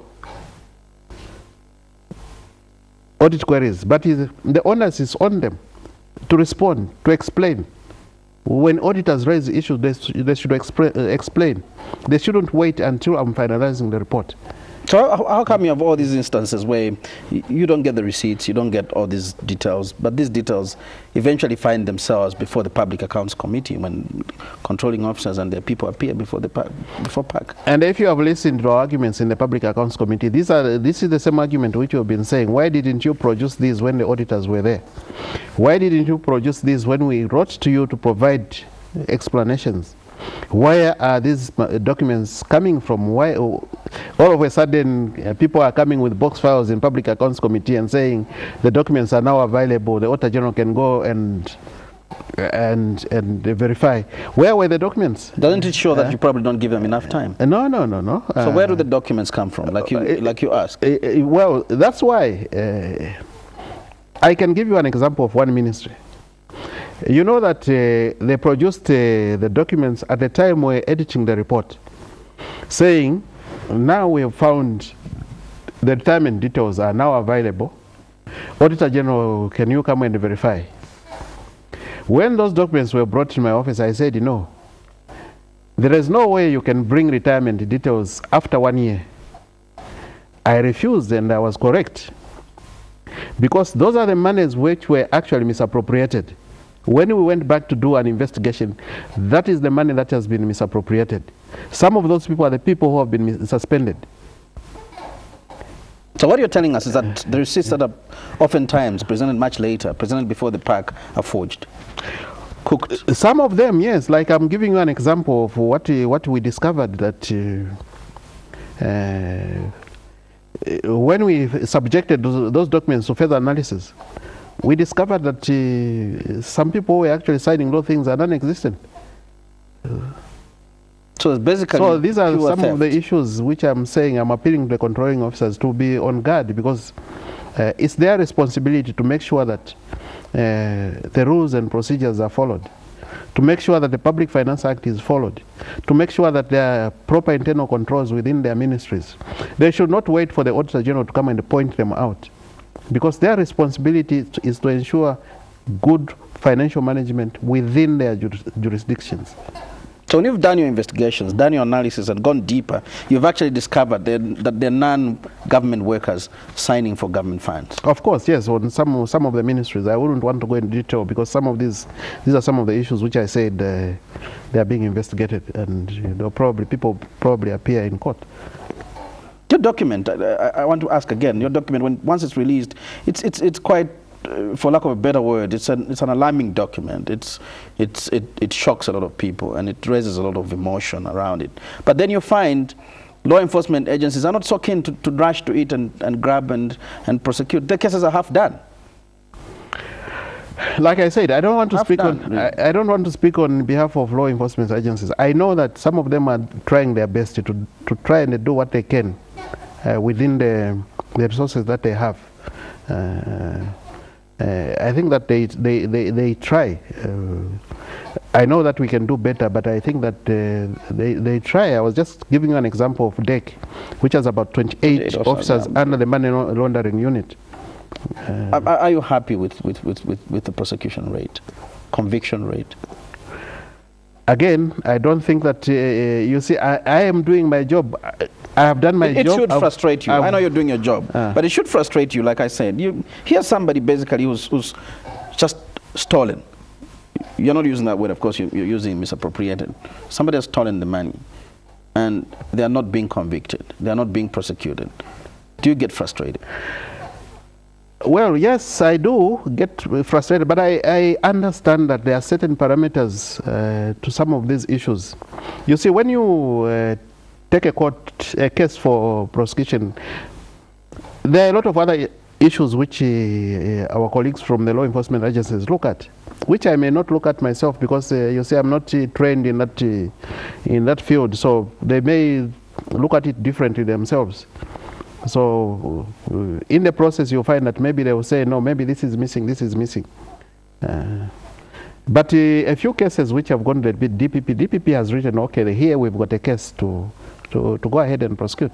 audit queries, but is, the onus is on them to respond, to explain. When auditors raise issues, they, they should expre uh, explain. They shouldn't wait until I'm finalizing the report. So how, how come you have all these instances where you don't get the receipts, you don't get all these details, but these details eventually find themselves before the Public Accounts Committee when controlling officers and their people appear before the before P A C? And if you have listened to our arguments in the Public Accounts Committee, these are this is the same argument which you have been saying. Why didn't you produce these when the auditors were there? Why didn't you produce these when we wrote to you to provide explanations? Where are these documents coming from? Why all of a sudden uh, people are coming with box files in Public Accounts Committee and saying the documents are now available, the Auditor General can go and and and verify? Where were the documents? Doesn't it show uh, that you probably don't give them enough time? Uh, no, no, no, no. So uh, where do the documents come from, like you, uh, like you asked? Uh, uh, well, that's why uh, I can give you an example of one ministry. You know that uh, they produced uh, the documents at the time we were editing the report, saying, now we have found the retirement details are now available. Auditor General, can you come and verify? When those documents were brought to my office, I said, no, there is no way you can bring retirement details after one year. I refused, and I was correct, because those are the monies which were actually misappropriated. When we went back to do an investigation, that is the money that has been misappropriated. Some of those people are the people who have been suspended. So what you're telling us is that the receipts that are oftentimes presented much later, presented before the P A C, are forged, cooked? Some of them, yes. Like I'm giving you an example of what, uh, what we discovered, that uh, uh, when we subjected those, those documents to further analysis, we discovered that uh, some people were actually signing those things are non-existent. So it's basically So these are some theft. of the issues which I'm saying I'm appealing to the controlling officers to be on guard, because uh, it's their responsibility to make sure that uh, the rules and procedures are followed, to make sure that the Public Finance Act is followed, to make sure that there are proper internal controls within their ministries. They should not wait for the Auditor General to come and point them out, because their responsibility is to ensure good financial management within their juris jurisdictions. So when you've done your investigations, done your analysis and gone deeper, you've actually discovered that, that there are non-government workers signing for government funds. Of course, yes, on some, some of the ministries. I wouldn't want to go into detail, because some of these, these are some of the issues which I said uh, they are being investigated, and you know, probably people probably appear in court. Your document, I, I want to ask again, your document, when once it's released, it's, it's, it's quite, uh, for lack of a better word, it's an, it's an alarming document. It's, it's, it, it shocks a lot of people, and it raises a lot of emotion around it. But then you find law enforcement agencies are not so keen to, to rush to it and, and grab and, and prosecute. The cases are half done. Like I said, I don't want to Half speak done, on. really. I, I don't want to speak on behalf of law enforcement agencies. I know that some of them are trying their best to to try and do what they can uh, within the the resources that they have. Uh, uh, I think that they they they, they try. Uh, I know that we can do better, but I think that uh, they they try. I was just giving you an example of D E C, which has about twenty-eight officers yeah. under the money laundering unit. Uh, are, are you happy with, with, with, with, with the prosecution rate, conviction rate? Again, I don't think that, uh, you see, I, I am doing my job. I, I have done my it, job. It should I've, frustrate you. I've, I know you're doing your job, uh, but it should frustrate you, like I said. You here's somebody basically who's, who's just stolen. You're not using that word, of course, you're, you're using misappropriated. Somebody has stolen the money, and they are not being convicted. They are not being prosecuted. Do you get frustrated? Well, yes, I do get frustrated, but I, I understand that there are certain parameters uh, to some of these issues. You see, when you uh, take a court a case for prosecution, there are a lot of other issues which uh, our colleagues from the law enforcement agencies look at, which I may not look at myself, because uh, you see, I'm not uh, trained in that uh, in that field, so they may look at it differently themselves. So uh, in the process, you'll find that maybe they will say, no, maybe this is missing, this is missing. Uh, but uh, a few cases which have gone to the D P P, D P P has written, okay, here we've got a case to, to, to go ahead and prosecute.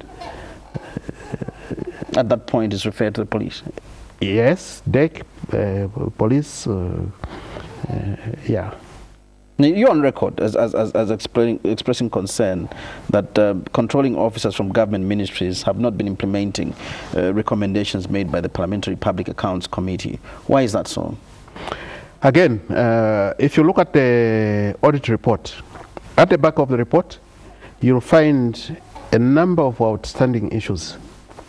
At that point, it's referred to the police? Yes, D E C, uh, police, uh, uh, yeah. Now, you're on record as, as, as, as expressing, expressing concern that uh, controlling officers from government ministries have not been implementing uh, recommendations made by the Parliamentary Public Accounts Committee. Why is that so? Again, uh, if you look at the audit report, at the back of the report, you'll find a number of outstanding issues.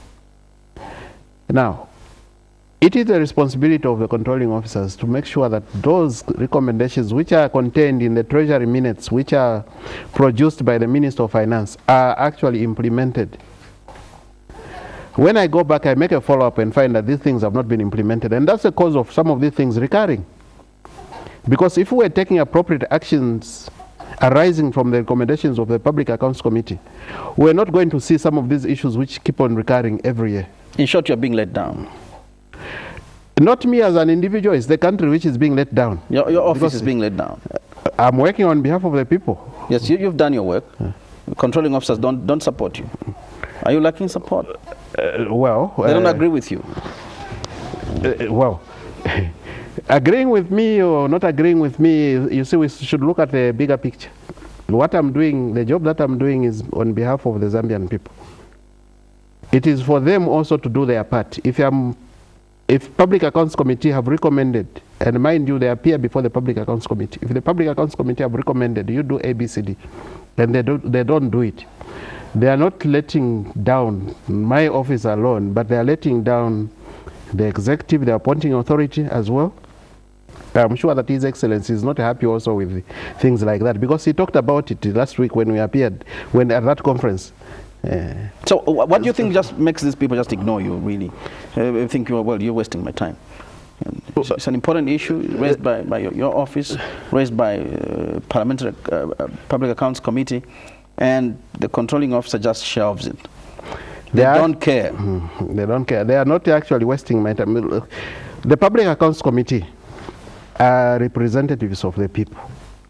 Now, it is the responsibility of the controlling officers to make sure that those recommendations which are contained in the Treasury minutes, which are produced by the Minister of Finance, are actually implemented. When I go back, I make a follow-up and find that these things have not been implemented, and that's the cause of some of these things recurring. Because if we were taking appropriate actions arising from the recommendations of the Public Accounts Committee, we're not going to see some of these issues which keep on recurring every year. In short, you're being let down. Not me as an individual, it's the country which is being let down. Your, your office is being let down. I'm working on behalf of the people. Yes, you, you've done your work. Yeah. Controlling officers don't, don't support you. Are you lacking support? Uh, well... They don't uh, agree with you. Uh, well, agreeing with me or not agreeing with me, you see, we should look at the bigger picture. What I'm doing, the job that I'm doing is on behalf of the Zambian people. It is for them also to do their part. If I'm If Public Accounts Committee have recommended, and mind you, they appear before the Public Accounts Committee. If the Public Accounts Committee have recommended, you do A, B, C, D, and they don't, they don't do it, they are not letting down my office alone, but they are letting down the executive, the appointing authority as well. I'm sure that His Excellency is not happy also with things like that, because he talked about it last week when we appeared, when at that conference. Uh, so what do you think just makes these people just ignore you, really? Uh, I think, you're, well, you're wasting my time. It's, it's an important issue raised by, by your, your office, raised by uh, Parliamentary uh, Public Accounts Committee, and the controlling officer just shelves it. They, they are, don't care. Mm, they don't care. They are not actually wasting my time. The Public Accounts Committee are representatives of the people.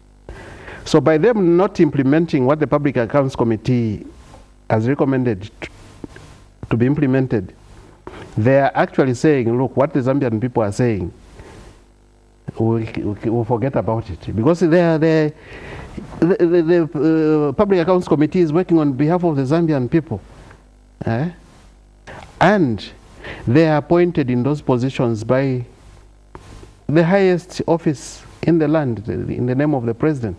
So by them not implementing what the Public Accounts Committee has recommended to be implemented, they are actually saying, look, what the Zambian people are saying, we'll, we'll forget about it. Because they are, they, the, the, the uh, Public Accounts Committee is working on behalf of the Zambian people. Eh? And they are appointed in those positions by the highest office in the land, in the name of the president.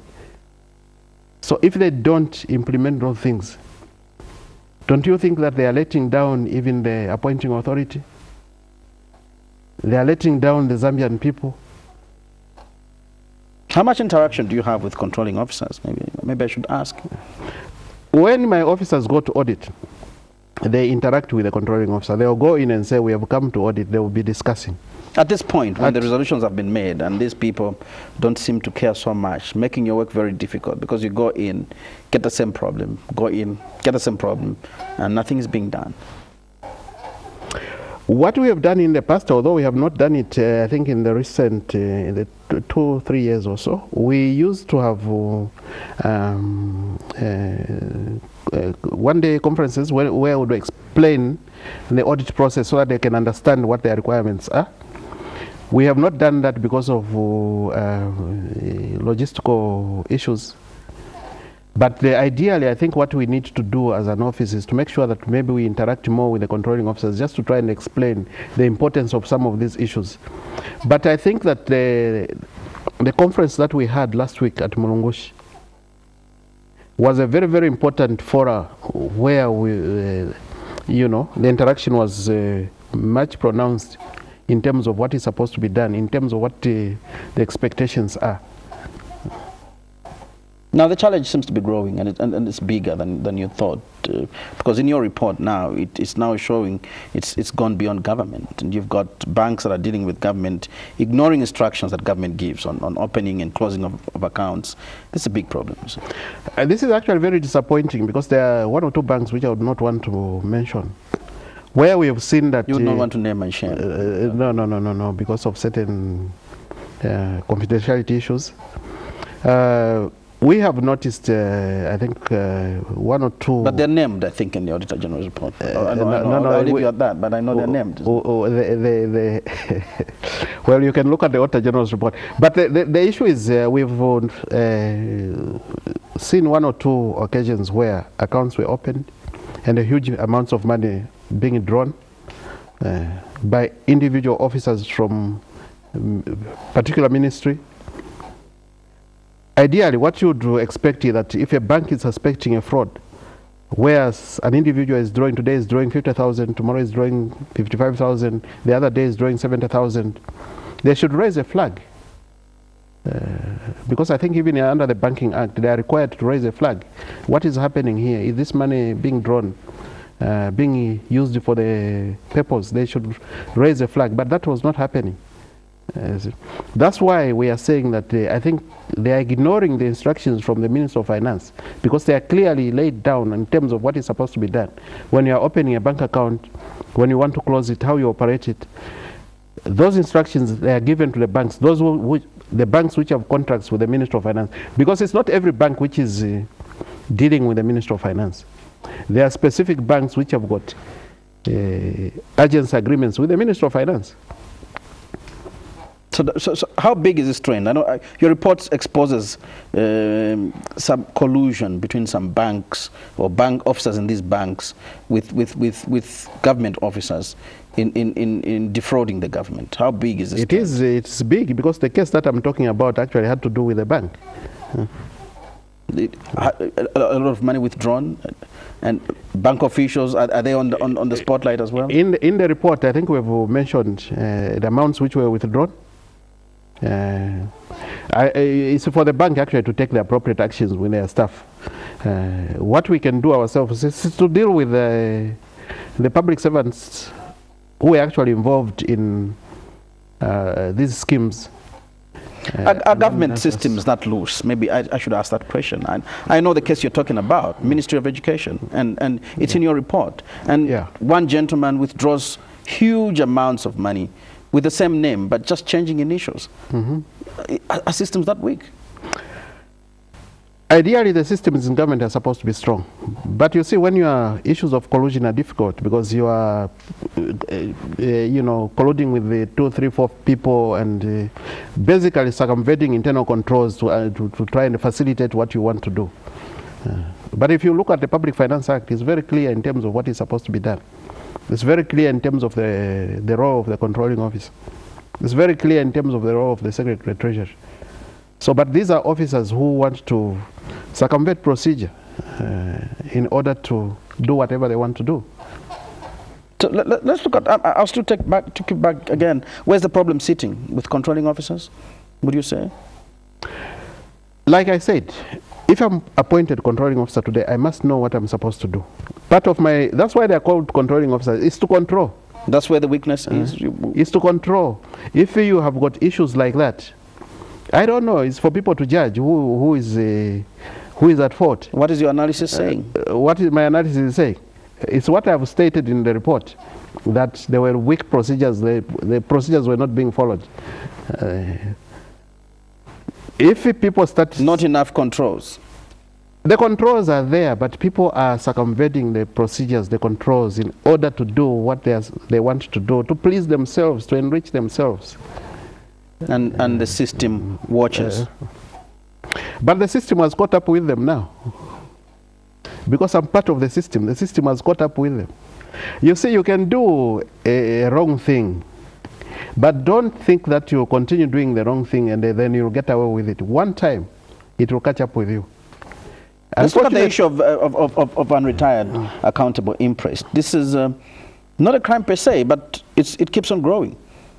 So if they don't implement those things, don't you think that they are letting down even the appointing authority? They are letting down the Zambian people. How much interaction do you have with controlling officers? Maybe, maybe I should ask. When my officers go to audit, they interact with the controlling officer. They will go in and say, we have come to audit. They will be discussing. At this point, when At the resolutions have been made and these people don't seem to care so much, making your work very difficult, because you go in, get the same problem, go in, get the same problem, and nothing is being done. What we have done in the past, although we have not done it, uh, I think in the recent, uh, in the two, three years or so, we used to have uh, um, uh, uh, one-day conferences where, where we would explain the audit process so that they can understand what their requirements are. We have not done that because of uh, uh, logistical issues. But the, ideally, I think what we need to do as an office is to make sure that maybe we interact more with the controlling officers, just to try and explain the importance of some of these issues. But I think that the, the conference that we had last week at Mulungushi was a very, very important forum where we, uh, you know, the interaction was uh, much pronounced in terms of what is supposed to be done, in terms of what uh, the expectations are. Now the challenge seems to be growing, and, it, and, and it's bigger than, than you thought, uh, because in your report now, it, it's now showing it's, it's gone beyond government, and you've got banks that are dealing with government, ignoring instructions that government gives on, on opening and closing of, of accounts. This is a big problem. Uh, this is actually very disappointing, because there are one or two banks which I would not want to mention, where we have seen that... You would uh, not want to name and share? Uh, no, no, no, no, no, because of certain uh, confidentiality issues. Uh, We have noticed, uh, I think, uh, one or two. But they're named, I think, in the Auditor General's report. Uh, oh, I know, no, I know. no, no, I'll leave we, you at that, but I know oh, they're named. Oh, oh, the, the, the well, you can look at the Auditor General's report. But the, the, the issue is uh, we've uh, seen one or two occasions where accounts were opened and a huge amounts of money being drawn uh, by individual officers from um, particular ministry. Ideally, what you would expect is that if a bank is suspecting a fraud, whereas an individual is drawing, today is drawing fifty thousand, tomorrow is drawing fifty-five thousand, the other day is drawing seventy thousand, they should raise a flag. Uh, because I think even under the Banking Act, they are required to raise a flag. What is happening here? Is this money being drawn, uh, being used for the purpose? They should raise a flag, but that was not happening. Uh, that's why we are saying that uh, I think they are ignoring the instructions from the Minister of Finance, because they are clearly laid down in terms of what is supposed to be done. When you are opening a bank account, when you want to close it, how you operate it, those instructions, they are given to the banks, those who, which, the banks which have contracts with the Minister of Finance, because it's not every bank which is uh, dealing with the Minister of Finance. There are specific banks which have got uh, agency agreements with the Minister of Finance. So, so, so how big is this trend? I know uh, your report exposes um, some collusion between some banks or bank officers in these banks with, with, with, with government officers in, in, in, in defrauding the government. How big is this It trend? is, it's big, because the case that I'm talking about actually had to do with the bank. Uh. It, a, a lot of money withdrawn, and bank officials, are, are they on the, on, on the spotlight as well? In the, in the report, I think we've mentioned uh, the amounts which were withdrawn. Uh, I, it's for the bank actually to take the appropriate actions with their staff. Uh, what we can do ourselves is to deal with the, the public servants who are actually involved in uh, these schemes. Uh, our, our government system is not loose. Maybe I, I should ask that question. I, I know the case you're talking about, Ministry of Education, and, and it's yeah. in your report. And yeah. one gentleman withdraws huge amounts of money with the same name, but just changing initials. Mm-hmm. Our, our system's that weak. Ideally, the systems in government are supposed to be strong. But you see, when you are, issues of collusion are difficult, because you are, uh, uh, you know, colluding with the two, three, four people, and uh, basically circumventing internal controls to, uh, to, to try and facilitate what you want to do. Uh, but if you look at the Public Finance Act, it's very clear in terms of what is supposed to be done. It's very clear in terms of the, the role of the controlling officer. It's very clear in terms of the role of the Secretary of Treasury. So, but these are officers who want to circumvent procedure uh, in order to do whatever they want to do. So let, let, let's look at, I, I'll still take back, take you back again. Where's the problem sitting with controlling officers, would you say? Like I said, if I'm appointed controlling officer today, I must know what I'm supposed to do. Part of my, that's why they're called controlling officers, is to control. That's where the weakness uh, is? Is to control. If you have got issues like that, I don't know, it's for people to judge who, who, is, uh, who is at fault. What is your analysis saying? Uh, what is my analysis saying? It's what I have stated in the report, that there were weak procedures, the, the procedures were not being followed. Uh, if people start... Not enough controls. The controls are there, but people are circumventing the procedures, the controls, in order to do what they, are, they want to do, to please themselves, to enrich themselves. And, and the system watches. Uh, but the system has caught up with them now. Because I'm part of the system, the system has caught up with them. You see, you can do a, a wrong thing, but don't think that you'll continue doing the wrong thing and then you'll get away with it. One time, it will catch up with you. Let's look at the issue of, of, of, of, of unretired uh, accountable interest. This is uh, not a crime per se, but it's, it keeps on growing.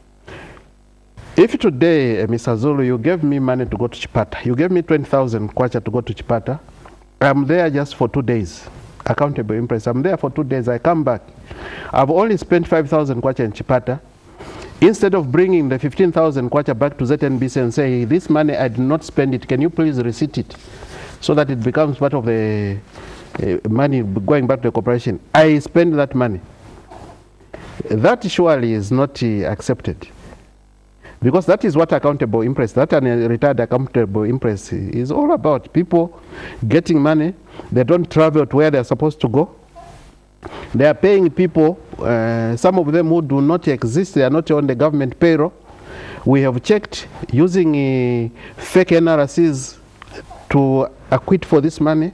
If today, uh, Mister Zulu, you gave me money to go to Chipata, you gave me twenty thousand kwacha to go to Chipata, I'm there just for two days, accountable interest. I'm there for two days, I come back. I've only spent five thousand kwacha in Chipata. Instead of bringing the fifteen thousand kwacha back to Z N B C and say, this money I did not spend it, can you please receipt it? So that it becomes part of the uh, money going back to the corporation. I spend that money. That surely is not uh, accepted. Because that is what accountable interest, that and retired accountable interest is all about. People getting money, they don't travel to where they're supposed to go. They are paying people, uh, some of them who do not exist, they are not on the government payroll. We have checked using uh, fake N R Cs to acquit for this money.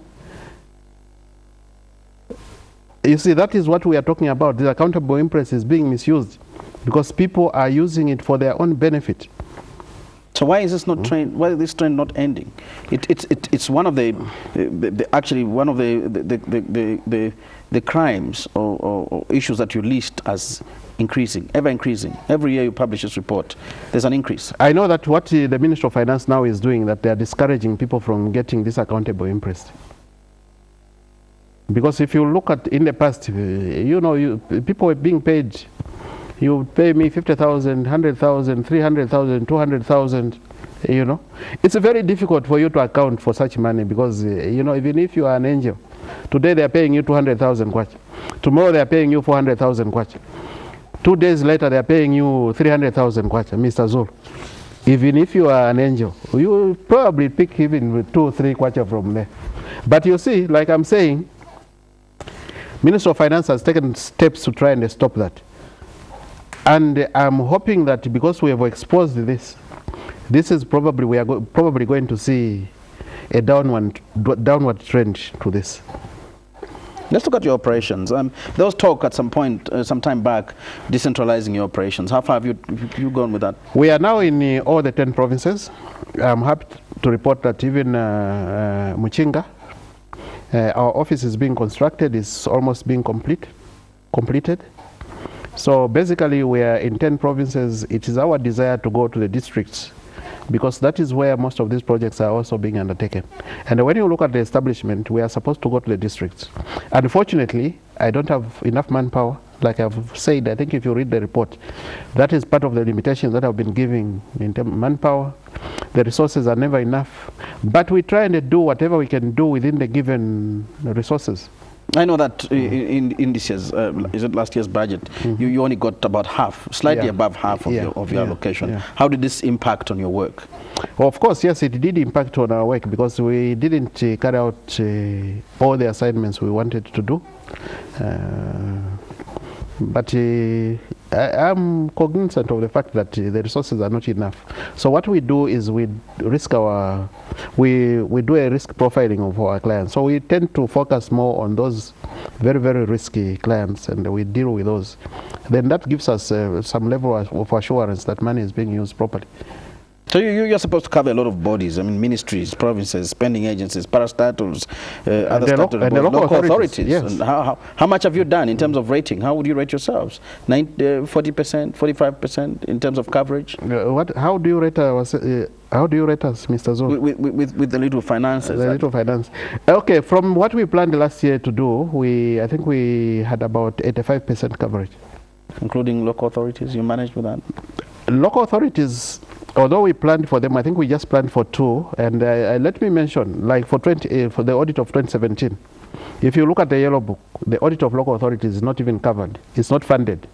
You see, that is what we are talking about. The accountable interest is being misused because people are using it for their own benefit. So why is this not mm. trend? Why is this trend not ending? It, it, it, it's one of the, the, the actually one of the the the the, the, the crimes or, or, or issues that you list as increasing, ever increasing. Every year you publish this report, there's an increase. I know that what uh, the Ministry of Finance now is doing, that they are discouraging people from getting this accountable interest. Because if you look at in the past, uh, you know, you, people were being paid. You pay me fifty thousand, one hundred thousand, three hundred thousand, two hundred thousand, you know. It's very difficult for you to account for such money because, uh, you know, even if you are an angel, today they are paying you two hundred thousand kwacha. Tomorrow they are paying you four hundred thousand kwacha. Two days later they are paying you three hundred thousand kwacha, Mister Zulu. Even if you are an angel, you will probably pick even two or three kwacha from there. But you see, like I'm saying, Minister of Finance has taken steps to try and stop that. And I'm hoping that because we have exposed this, this is probably, we are go probably going to see a downward, downward trend to this. Let's look at your operations. Um, there was talk at some point, uh, some time back, decentralizing your operations. How far have you, have you gone with that? We are now in uh, all the ten provinces. I'm happy to report that even uh, uh, Muchinga, uh, our office is being constructed, is almost being complete, completed. So basically we are in ten provinces. It is our desire to go to the districts because that is where most of these projects are also being undertaken. And when you look at the establishment, we are supposed to go to the districts. Unfortunately, I don't have enough manpower. Like I've said, I think if you read the report, that is part of the limitations that I've been giving in terms of manpower. The resources are never enough. But we try and do whatever we can do within the given resources. I know that mm-hmm. in, in this year's, uh, is it last year's budget, mm-hmm. you, you only got about half, slightly yeah. above half of yeah. your, of your yeah. allocation. Yeah. How did this impact on your work? Well, of course, yes, it did impact on our work because we didn't uh, carry out uh, all the assignments we wanted to do. Uh, but uh, I am cognizant of the fact that uh, the resources are not enough. So what we do is we risk our, we, we do a risk profiling of our clients. So we tend to focus more on those very, very risky clients and we deal with those. Then that gives us uh, some level of assurance that money is being used properly. So you, you're supposed to cover a lot of bodies, I mean ministries, provinces, spending agencies, parastatals, uh, other the statutory lo local, local authorities. authorities. Yes. And how, how, how much have you done in terms of rating? How would you rate yourselves? forty percent, forty-five percent in terms of coverage? Uh, what, how do you rate us, uh, how do you rate us, Mister Zulu? With, with, with the little finances. The little finance. Okay, from what we planned last year to do, we, I think we had about eighty-five percent coverage. Including local authorities, you managed with that? Local authorities, although we planned for them, I think we just planned for two. And uh, uh, let me mention, like for, twenty, uh, for the audit of twenty seventeen, if you look at the yellow book, the audit of local authorities is not even covered. It's not funded.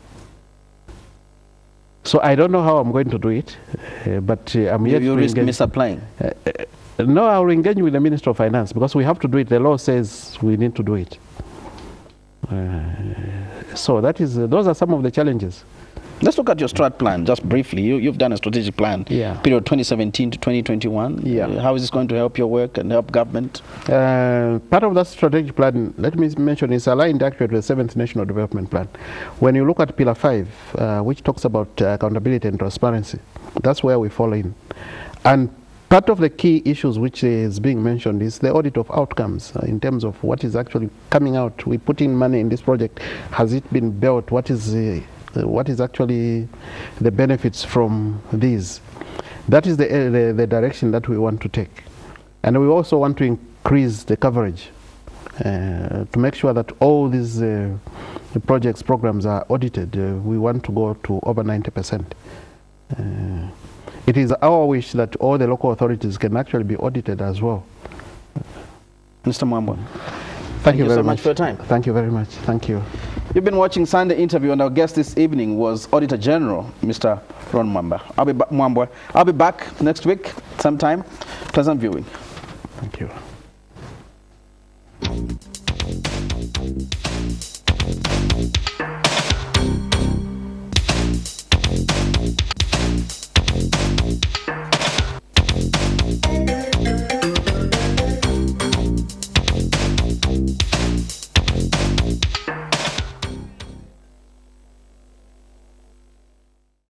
So I don't know how I'm going to do it, uh, but uh, I'm you, yet you to risk engage. misapplying? Uh, uh, no, I'll engage with the Minister of Finance because we have to do it. The law says we need to do it. Uh, so that is, uh, those are some of the challenges. Let's look at your strat plan, just briefly. You, you've done a strategic plan, yeah. period twenty seventeen to twenty twenty-one. Yeah. Uh, how is this going to help your work and help government? Uh, part of that strategic plan, let me mention, is aligned actually to the seventh National Development Plan. When you look at Pillar five, uh, which talks about uh, accountability and transparency, that's where we fall in. And part of the key issues which is being mentioned is the audit of outcomes uh, in terms of what is actually coming out. We put in money in this project. Has it been built? What is uh, Uh, what is actually the benefits from these? That is the, uh, the, the direction that we want to take. And we also want to increase the coverage uh, to make sure that all these uh, the projects, programs are audited. Uh, we want to go to over ninety percent. Uh, it is our wish that all the local authorities can actually be audited as well. Mister Mwambwa, thank, thank you, you very so much much for your time. Thank you very much. Thank you. You've been watching Sunday Interview, and our guest this evening was Auditor General, Mister Ron Mwambwa. I'll be, Mwambwa. I'll be back next week sometime. Pleasant viewing. Thank you.